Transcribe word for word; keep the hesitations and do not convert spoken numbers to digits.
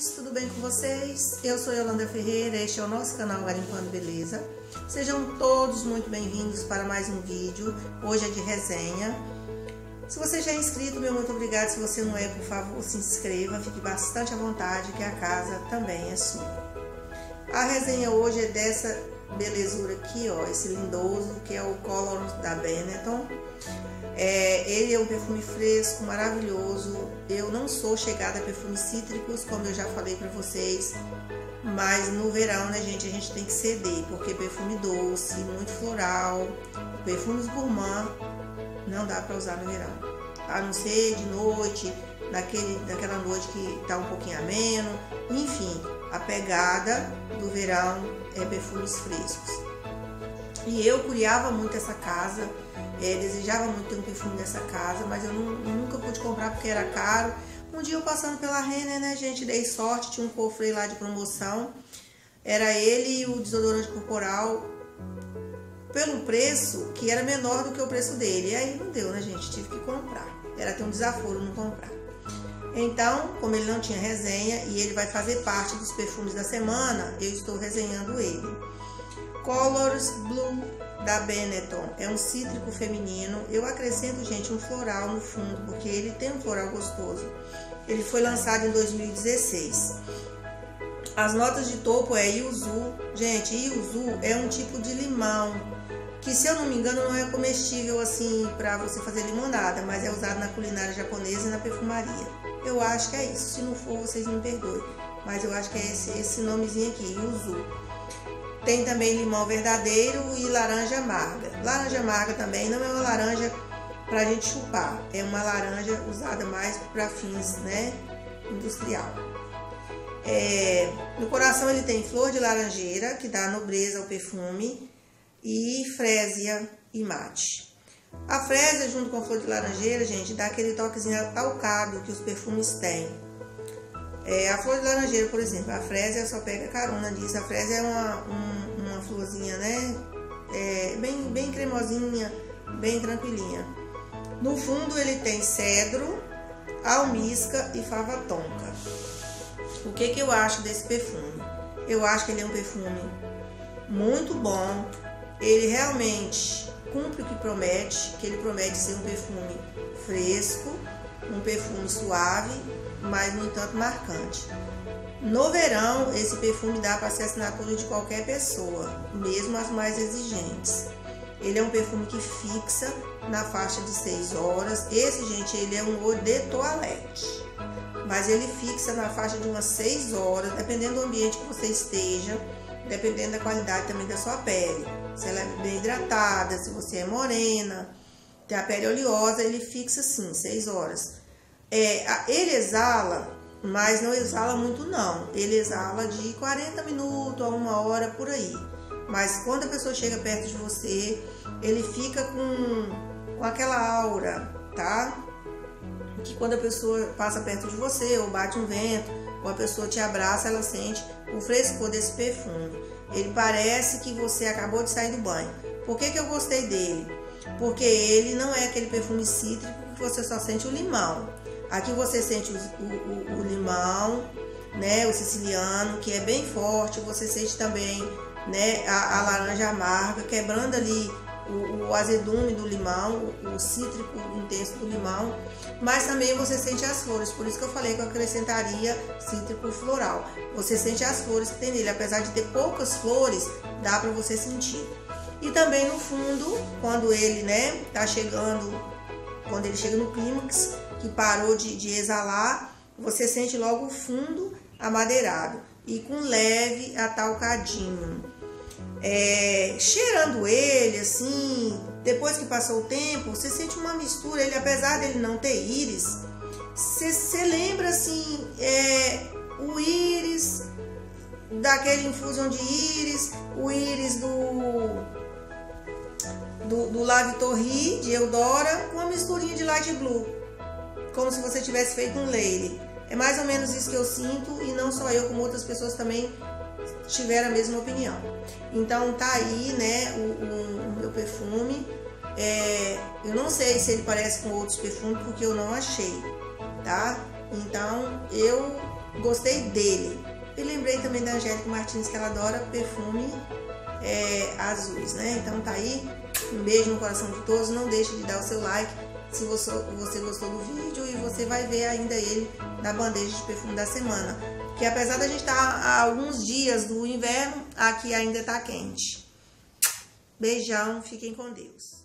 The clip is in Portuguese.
gentes, tudo bem com vocês? Eu sou Yolanda Ferreira, este é o nosso canal Garimpando Beleza. Sejam todos muito bem-vindos para mais um vídeo, hoje é de resenha. Se você já é inscrito, meu muito obrigado. Se você não é, por favor, se inscreva, fique bastante à vontade que a casa também é sua. A resenha hoje é dessa belezura aqui, ó, esse lindoso, que é o Colors da Benetton. É, ele é um perfume fresco, maravilhoso. Eu não sou chegada a perfumes cítricos, como eu já falei pra vocês, mas no verão, né, gente, a gente tem que ceder, porque perfume doce, muito floral, perfumes gourmand, não dá pra usar no verão, a não ser de noite, naquele, naquela noite que tá um pouquinho ameno. Enfim, a pegada do verão é perfumes frescos. E eu curiava muito essa casa, é, desejava muito ter um perfume dessa casa, mas eu, não, eu nunca pude comprar porque era caro. Um dia eu passando pela Renner, né, gente, dei sorte, tinha um cofre lá de promoção, era ele e o desodorante corporal, pelo preço que era menor do que o preço dele. E aí não deu, né, gente, tive que comprar, era ter um desaforo não comprar. Então, como ele não tinha resenha e ele vai fazer parte dos perfumes da semana, eu estou resenhando ele. Colors Blue da Benetton, é um cítrico feminino. Eu acrescento, gente, um floral no fundo, porque ele tem um floral gostoso. Ele foi lançado em dois mil e dezesseis. As notas de topo é Yuzu. Gente, Yuzu é um tipo de limão que, se eu não me engano, não é comestível assim para você fazer limonada, mas é usado na culinária japonesa e na perfumaria. Eu acho que é isso. Se não for, vocês me perdoem, mas eu acho que é esse, esse nomezinho aqui, Yuzu. Tem também limão verdadeiro e laranja amarga. Laranja amarga também não é uma laranja pra gente chupar, é uma laranja usada mais para fins, né, industrial. É, no coração ele tem flor de laranjeira, que dá nobreza ao perfume, e frésia e mate. A frésia junto com a flor de laranjeira, gente, dá aquele toquezinho atalcado que os perfumes têm. É, a flor de laranjeira, por exemplo, a frésia só pega carona disso. A frésia é uma, um, uma florzinha, né, é, bem, bem cremosinha, bem tranquilinha. No fundo ele tem cedro, almíscar e fava tonka. O que que eu acho desse perfume? Eu acho que ele é um perfume muito bom. Ele realmente cumpre o que promete, que ele promete ser um perfume fresco, um perfume suave, mas no entanto marcante. No verão, esse perfume dá para ser assinatura de qualquer pessoa, mesmo as mais exigentes. Ele é um perfume que fixa na faixa de seis horas. Esse, gente, ele é um eau de toilette, mas ele fixa na faixa de umas seis horas, dependendo do ambiente que você esteja, dependendo da qualidade também da sua pele. Se ela é bem hidratada, se você é morena, tem a pele oleosa, ele fixa assim, seis horas. É, ele exala, mas não exala muito não. Ele exala de quarenta minutos a uma hora por aí. Mas quando a pessoa chega perto de você, ele fica com, com aquela aura, tá? Que quando a pessoa passa perto de você, ou bate um vento, ou a pessoa te abraça, ela sente o frescor desse perfume. Ele parece que você acabou de sair do banho. Por que que eu gostei dele? Porque ele não é aquele perfume cítrico que você só sente o limão. Aqui você sente o, o, o limão, né, o siciliano, que é bem forte. Você sente também, né, a, a laranja amarga, quebrando ali o, o azedume do limão, o, o cítrico intenso do limão. Mas também você sente as flores, por isso que eu falei que eu acrescentaria cítrico floral. Você sente as flores que tem nele, apesar de ter poucas flores, dá para você sentir. E também no fundo, quando ele, né, tá chegando, quando ele chega no clímax, que parou de, de exalar, você sente logo o fundo amadeirado e com leve atalcadinho. É, cheirando ele, assim, depois que passou o tempo, você sente uma mistura. Ele, apesar dele não ter íris, você, você lembra, assim, é, o íris, daquele infusão de íris, o íris do, do, do La Vittorie, de Eudora, com uma misturinha de Light Blue, como se você tivesse feito um Lady. É mais ou menos isso que eu sinto, e não só eu, como outras pessoas também tiveram a mesma opinião. Então tá aí, né, o, o, o meu perfume. É, eu não sei se ele parece com outros perfumes, porque eu não achei, tá? Então eu gostei dele. E lembrei também da Angélica Martins, que ela adora perfume é, azuis, né? Então tá aí, um beijo no coração de todos. Não deixe de dar o seu like se você, você gostou do vídeo, e você vai ver ainda ele na bandeja de perfume da semana, que apesar da gente estar há alguns dias do inverno, aqui ainda tá quente. Beijão, fiquem com Deus.